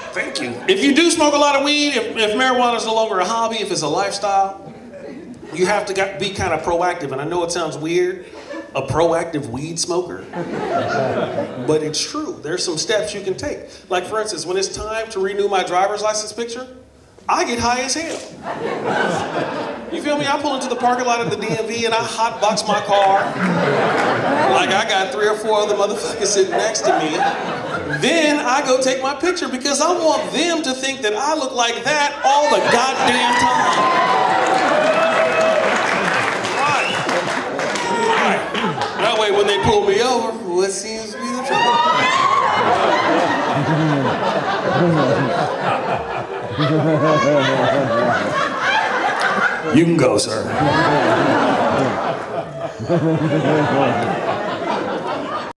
Thank you. If you do smoke a lot of weed, if marijuana is no longer a hobby, if it's a lifestyle, you have to be kind of proactive. And I know it sounds weird, a proactive weed smoker, but it's true. There's some steps you can take. Like for instance, when it's time to renew my driver's license picture, I get high as hell. You feel me? I pull into the parking lot of the DMV and I hotbox my car. Like I got 3 or 4 other motherfuckers sitting next to me. Then I go take my picture because I want them to think that I look like that all the goddamn time. Right. That way when they pull me over, what seems to be the trouble? You can go, sir.